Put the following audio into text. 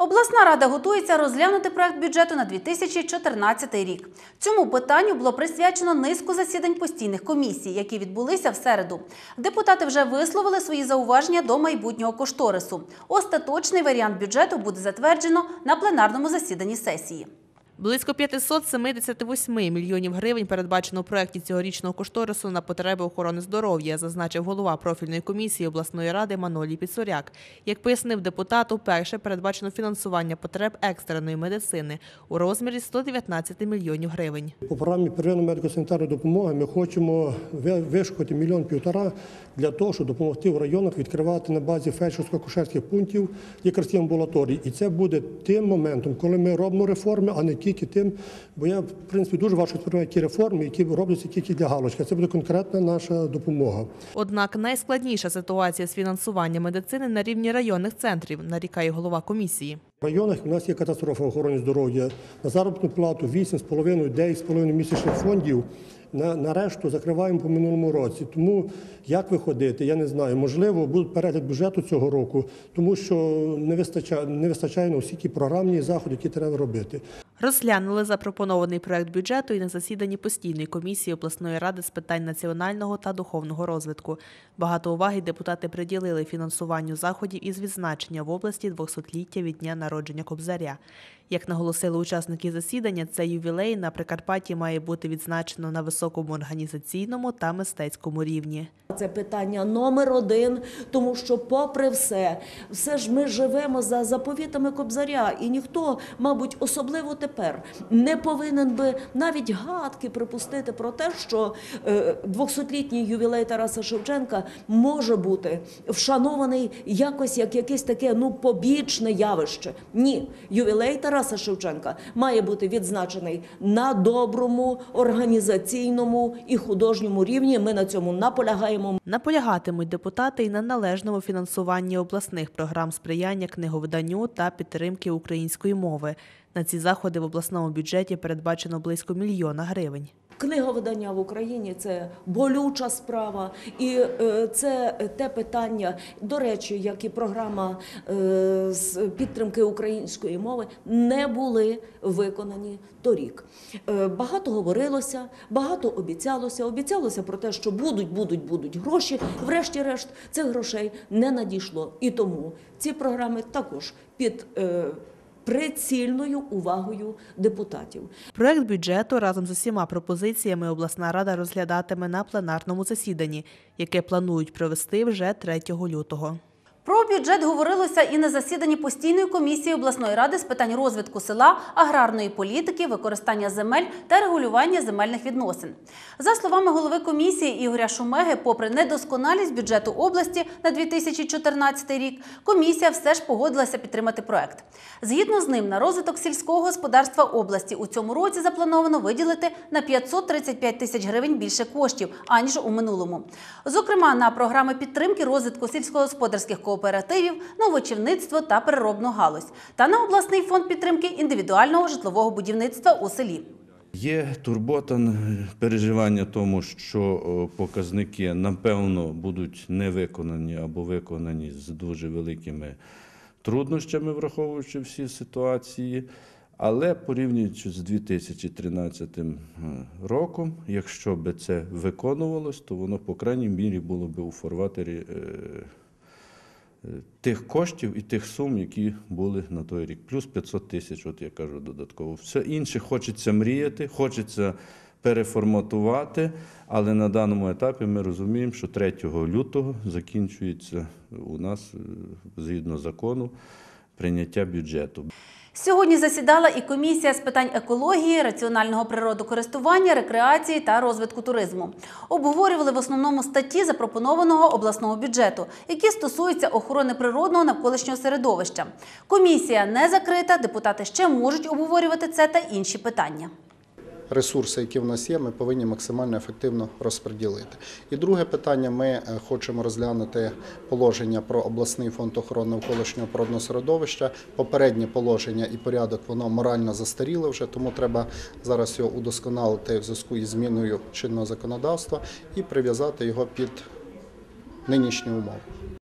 Обласна рада готується розглянути проект бюджету на 2014 рік. Цьому питанню було присвячено низку засідань постійних комісій, які відбулися в середу. Депутати вже висловили свої зауваження до майбутнього кошторису. Остаточний варіант бюджету буде затверджено на пленарному засіданні сесії. Близько 578 мільйонів гривень передбачено у проєкті цьогорічного кошторису на потреби охорони здоров'я, зазначив голова профільної комісії обласної ради Манолій Піцуряк. Як пояснив депутат, уперше передбачено фінансування потреб екстреної медицини у розмірі 119 мільйонів гривень. По програмі первинної медико-санітарної допомоги ми хочемо вишукати 1,5 мільйона для того, щоб допомогти в районах відкривати на базі фельдшерсько-акушерських пунктів лікарські амбулаторії. І це буде тим моментом, коли ми робимо реформи, а не тільки тим, бо я, в принципі, дуже важко сприймаю ті реформи, які робляться тільки для галочки. Це буде конкретна наша допомога. Однак найскладніша ситуація з фінансуванням медицини на рівні районних центрів, нарікає голова комісії. В районах у нас є катастрофа в охороні здоров'я. На заробітну плату 8,5-9,5 місячних фондів. На решту закриваємо по минулому році. Тому як виходити, я не знаю. Можливо, буде перегляд бюджету цього року, тому що не вистачає на всі ті програмні заходи, які треба робити. Розглянули запропонований проект бюджету і на засіданні постійної комісії обласної ради з питань національного та духовного розвитку. Багато уваги депутати приділили фінансуванню заходів із відзначення в області 200-ліття від дня народження Кобзаря. Як наголосили учасники засідання, цей ювілей на Прикарпатті має бути відзначено на високому організаційному та мистецькому рівні. Це питання номер один, тому що попри все ж ми живемо за заповітами Кобзаря, і ніхто, мабуть, особливо тепер, не повинен би навіть гадки припустити про те, що 200-літній ювілей Тараса Шевченка може бути вшанований якось як якесь таке, побічне явище. Ні, ювілей Тараса Шевченка має бути відзначений на доброму, організаційному і художньому рівні. Ми на цьому наполягаємо. Наполягатимуть депутати і на належному фінансуванні обласних програм сприяння книговиданню та підтримки української мови. На ці заходи в обласному бюджеті передбачено близько 1 мільйона гривень. Книговидання в Україні – це болюча справа, і це те питання, до речі, як і програма з підтримки української мови, не були виконані торік. Багато говорилося, багато обіцялося. Обіцялося про те, що будуть гроші. Врешті-решт цих грошей не надійшло. І тому ці програми також під прицільною увагою депутатів. Проект бюджету разом з усіма пропозиціями обласна рада розглядатиме на пленарному засіданні, яке планують провести вже 3 лютого. Про бюджет говорилося і на засіданні постійної комісії обласної ради з питань розвитку села, аграрної політики, використання земель та регулювання земельних відносин. За словами голови комісії Ігоря Шумеги, попри недосконалість бюджету області на 2014 рік, комісія все ж погодилася підтримати проект. Згідно з ним, на розвиток сільського господарства області у цьому році заплановано виділити на 535 тисяч гривень більше коштів, аніж у минулому. Зокрема, на програми підтримки розвитку сільськогосподарських кооперативів, на овочівництво та переробну галузь, та на обласний фонд підтримки індивідуального житлового будівництва у селі. Є турбота, переживання тому, що показники, напевно, будуть не виконані або виконані з дуже великими труднощами, враховуючи всі ситуації. Але порівнюючи з 2013 роком, якщо б це виконувалось, то воно, по крайній мірі, було б у фарватері тих коштів і тих сум, які були на той рік. Плюс 500 тисяч, от я кажу, додатково. Все інше хочеться мріяти, хочеться переформатувати, але на даному етапі ми розуміємо, що 3 лютого закінчується у нас, згідно закону, прийняття бюджету. Сьогодні засідала і комісія з питань екології, раціонального природокористування, рекреації та розвитку туризму. Обговорювали в основному статті запропонованого обласного бюджету, які стосуються охорони природного навколишнього середовища. Комісія не закрита, депутати ще можуть обговорювати це та інші питання. Ресурси, які в нас є, ми повинні максимально ефективно розподілити. І друге питання, ми хочемо розглянути положення про обласний фонд охорони навколишнього природного середовища. Попереднє положення і порядок, воно морально застаріло вже, тому треба зараз його удосконалити в зв'язку із зміною чинного законодавства і прив'язати його під нинішні умови.